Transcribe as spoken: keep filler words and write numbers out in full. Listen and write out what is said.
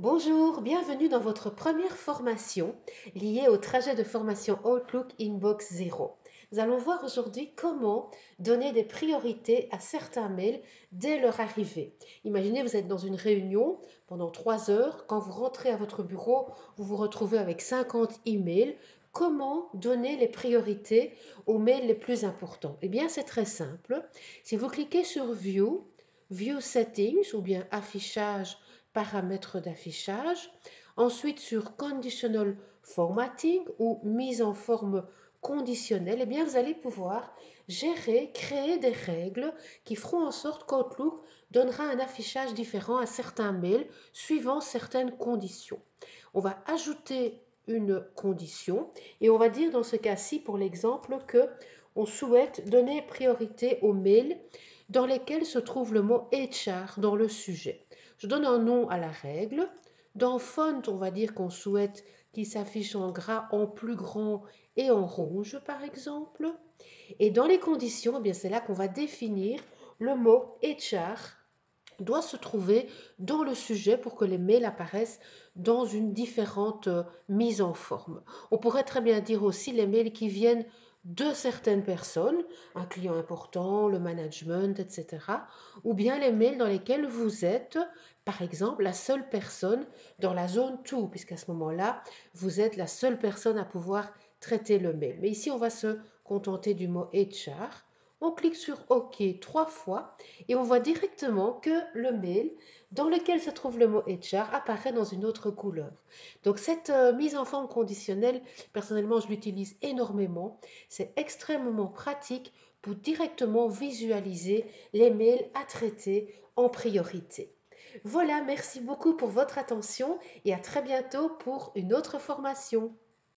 Bonjour, bienvenue dans votre première formation liée au trajet de formation Outlook Inbox Zero. Nous allons voir aujourd'hui comment donner des priorités à certains mails dès leur arrivée. Imaginez, vous êtes dans une réunion pendant trois heures. Quand vous rentrez à votre bureau, vous vous retrouvez avec cinquante emails. Comment donner les priorités aux mails les plus importants? Eh bien, c'est très simple. Si vous cliquez sur View, View Settings ou bien Affichage, paramètres d'affichage, ensuite sur Conditional Formatting ou mise en forme conditionnelle, eh bien vous allez pouvoir gérer, créer des règles qui feront en sorte qu'Outlook donnera un affichage différent à certains mails suivant certaines conditions. On va ajouter une condition et on va dire dans ce cas-ci pour l'exemple que on souhaite donner priorité aux mails dans lesquels se trouve le mot H R dans le sujet. Je donne un nom à la règle. Dans Font, on va dire qu'on souhaite qu'il s'affiche en gras, en plus grand et en rouge, par exemple. Et dans les conditions, eh bien c'est là qu'on va définir le mot H R doit se trouver dans le sujet pour que les mails apparaissent dans une différente euh, mise en forme. On pourrait très bien dire aussi les mails qui viennent de certaines personnes, un client important, le management, et cetera. Ou bien les mails dans lesquels vous êtes, par exemple, la seule personne dans la zone deux, puisqu'à ce moment-là, vous êtes la seule personne à pouvoir traiter le mail. Mais ici, on va se contenter du mot H R. On clique sur OK trois fois et on voit directement que le mail dans lequel se trouve le mot H R apparaît dans une autre couleur. Donc cette euh, mise en forme conditionnelle, personnellement, je l'utilise énormément. C'est extrêmement pratique pour directement visualiser les mails à traiter en priorité. Voilà, merci beaucoup pour votre attention et à très bientôt pour une autre formation.